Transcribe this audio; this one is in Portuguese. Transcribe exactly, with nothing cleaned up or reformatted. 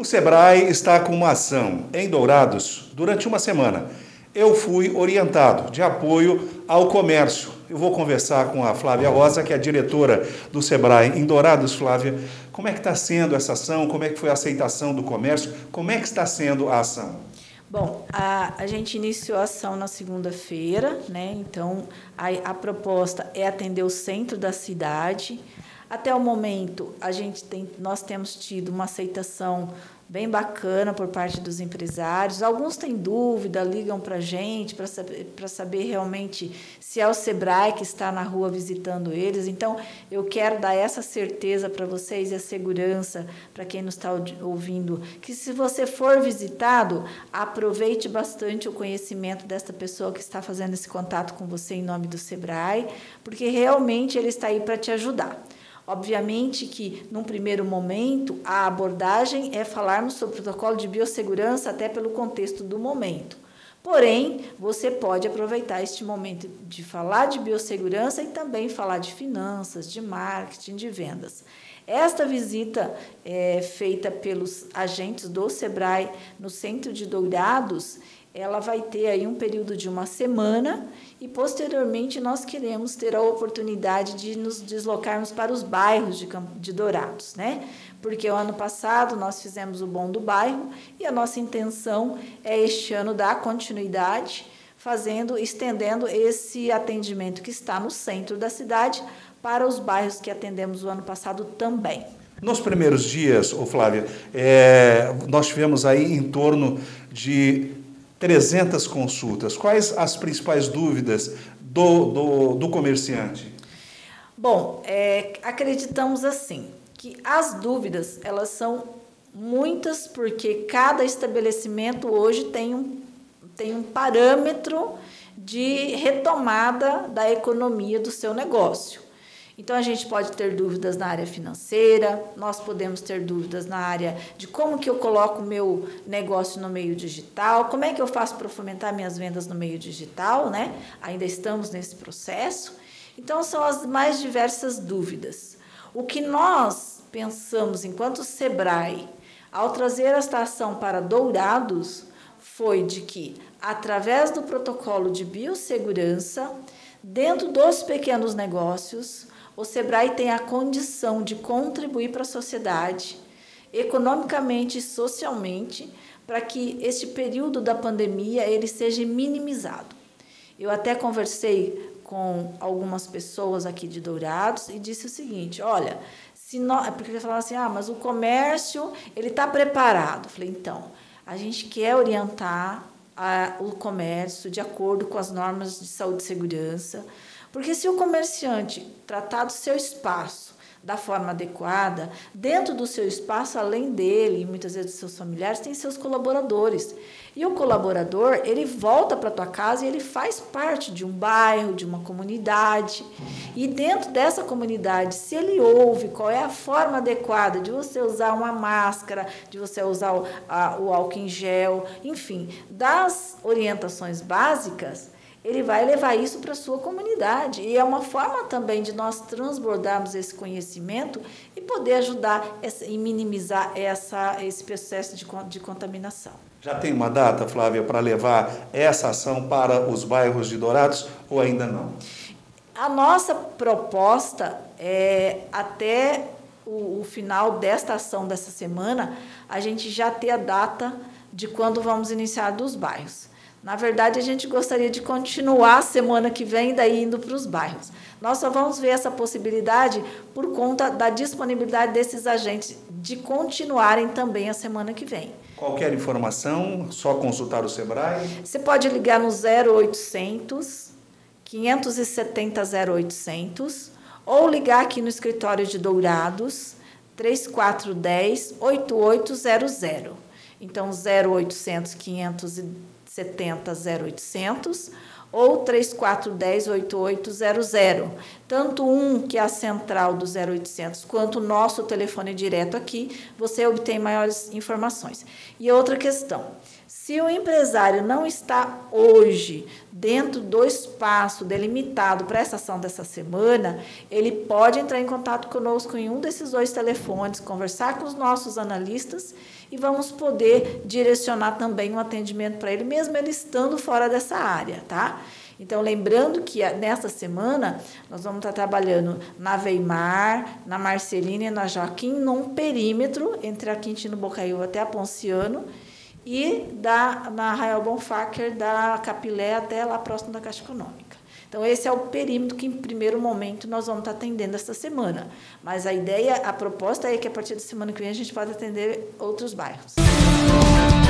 Sebrae está com uma ação em Dourados durante uma semana. Eu fui orientado de apoio ao comércio. Eu vou conversar com a Flávia Rosa, que é a diretora do Sebrae em Dourados. Flávia, como é que está sendo essa ação? Como é que foi a aceitação do comércio? Como é que está sendo a ação? Bom, a, a gente iniciou a ação na segunda-feira, né? Então, a, a proposta é atender o centro da cidade. Até o momento, a gente tem, nós temos tido uma aceitação bem bacana por parte dos empresários. Alguns têm dúvida, ligam para a gente para saber, para saber realmente se é o Sebrae que está na rua visitando eles. Então, eu quero dar essa certeza para vocês e a segurança para quem nos está ouvindo, que se você for visitado, aproveite bastante o conhecimento desta pessoa que está fazendo esse contato com você em nome do Sebrae, porque realmente ele está aí para te ajudar. Obviamente que, num primeiro momento, a abordagem é falarmos sobre o protocolo de biossegurança, até pelo contexto do momento. Porém, você pode aproveitar este momento de falar de biossegurança e também falar de finanças, de marketing, de vendas. Esta visita é feita pelos agentes do Sebrae no centro de Dourados, ela vai ter aí um período de uma semana e, posteriormente, nós queremos ter a oportunidade de nos deslocarmos para os bairros de, de Dourados, né? Porque o ano passado nós fizemos o Bom do Bairro e a nossa intenção é este ano dar continuidade, fazendo, estendendo esse atendimento que está no centro da cidade para os bairros que atendemos o ano passado também. Nos primeiros dias, ô Flávia, é, nós tivemos aí em torno de trezentas consultas. Quais as principais dúvidas do, do, do comerciante? Bom, é, acreditamos assim, que as dúvidas, elas são muitas, porque cada estabelecimento hoje tem um, tem um parâmetro de retomada da economia do seu negócio. Então, a gente pode ter dúvidas na área financeira, nós podemos ter dúvidas na área de como que eu coloco o meu negócio no meio digital, como é que eu faço para fomentar minhas vendas no meio digital, né? Ainda estamos nesse processo. Então, são as mais diversas dúvidas. O que nós pensamos enquanto Sebrae, ao trazer esta ação para Dourados, foi de que, através do protocolo de biossegurança, dentro dos pequenos negócios, o Sebrae tem a condição de contribuir para a sociedade, economicamente e socialmente, para que este período da pandemia ele seja minimizado. Eu até conversei com algumas pessoas aqui de Dourados e disse o seguinte, olha, se nós, porque eles falaram assim, ah, mas o comércio ele está preparado. Eu falei, então, a gente quer orientar a, o comércio de acordo com as normas de saúde e segurança, porque se o comerciante tratar do seu espaço da forma adequada, dentro do seu espaço, além dele, e muitas vezes dos seus familiares, tem seus colaboradores. E o colaborador, ele volta para a tua casa e ele faz parte de um bairro, de uma comunidade. E dentro dessa comunidade, se ele ouve qual é a forma adequada de você usar uma máscara, de você usar o, a, o álcool em gel, enfim, das orientações básicas, ele vai levar isso para a sua comunidade. E é uma forma também de nós transbordarmos esse conhecimento e poder ajudar essa, e minimizar essa, esse processo de, de contaminação. Já tem uma data, Flávia, para levar essa ação para os bairros de Dourados ou ainda não? A nossa proposta é, até o, o final desta ação dessa semana, a gente já ter a data de quando vamos iniciar dos bairros. Na verdade, a gente gostaria de continuar a semana que vem, daí indo para os bairros. Nós só vamos ver essa possibilidade por conta da disponibilidade desses agentes de continuarem também a semana que vem. Qualquer informação, só consultar o Sebrae? Você pode ligar no zero oitocentos, quinhentos e setenta, zero oitocentos ou ligar aqui no escritório de Dourados, três quatro um zero, oito oito zero zero. Então, zero oitocentos, quinhentos e setenta, zero oitocentos ou três quatro um zero, oito oito zero zero. Tanto um, que é a central do zero oitocentos, quanto o nosso telefone direto aqui, você obtém maiores informações. E outra questão, se o empresário não está hoje dentro do espaço delimitado para essa ação dessa semana, ele pode entrar em contato conosco em um desses dois telefones, conversar com os nossos analistas e vamos poder direcionar também um atendimento para ele, mesmo ele estando fora dessa área, tá? Então, lembrando que nesta semana nós vamos estar trabalhando na Weimar, na Marcelina e na Joaquim, num perímetro entre a Quintino Bocaiúva até a Ponciano e da, na Arraial Bonfacker, da Capilé até lá próximo da Caixa Econômica. Então, esse é o perímetro que, em primeiro momento, nós vamos estar atendendo esta semana. Mas a ideia, a proposta é que, a partir da semana que vem, a gente pode atender outros bairros.